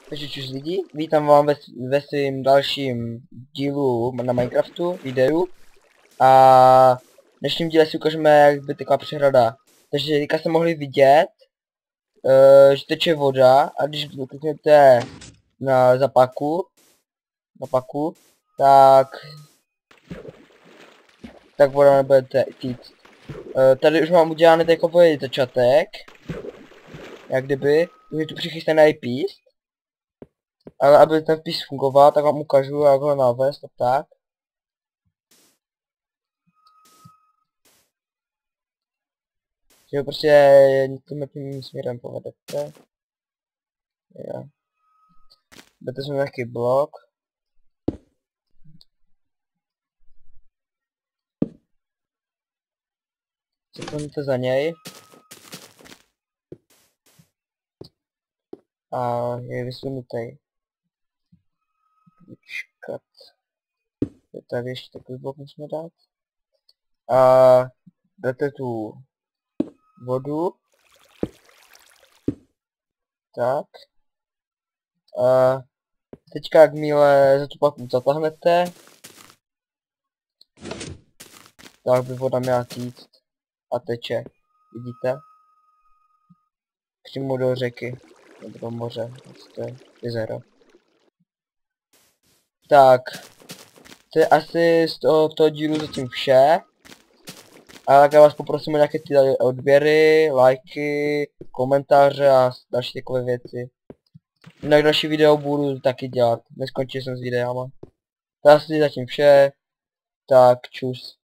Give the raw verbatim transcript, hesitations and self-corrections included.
Takže čus lidi, vítám vám ve, ve svým dalším dílu na Minecraftu, videu. A v dnešním díle si ukážeme, jak by tekla přehrada. Takže teďka jste mohli vidět, uh, že teče voda a když kliknete na zapaku, na paku, tak, tak voda nebude týct. Uh, tady už mám udělaný takový začátek, jak kdyby, už je tu přichystaný píst. Ale aby ten vpis fungoval, tak vám ukážu, jak ho navést, tak tak. Že ho prostě tímhle tím směrem povedete. Jo. Dáte jsme nějaký blok. Zapomněte za něj. A je vysunutý. Počkat. Je tady ještě takový blok musíme dát. A dáte tu vodu. Tak. A teďka jakmile za tu paku zatáhnete, tak by voda měla týct a teče. Vidíte? Přímo do řeky. Nebo do moře. To je jezero. Tak. To je asi z toho, toho dílu zatím vše. A tak já vás poprosím o nějaké ty odběry, lajky, komentáře a další takové věci. Jinak další video budu taky dělat. Neskončil jsem s videama. To je asi zatím vše. Tak čus.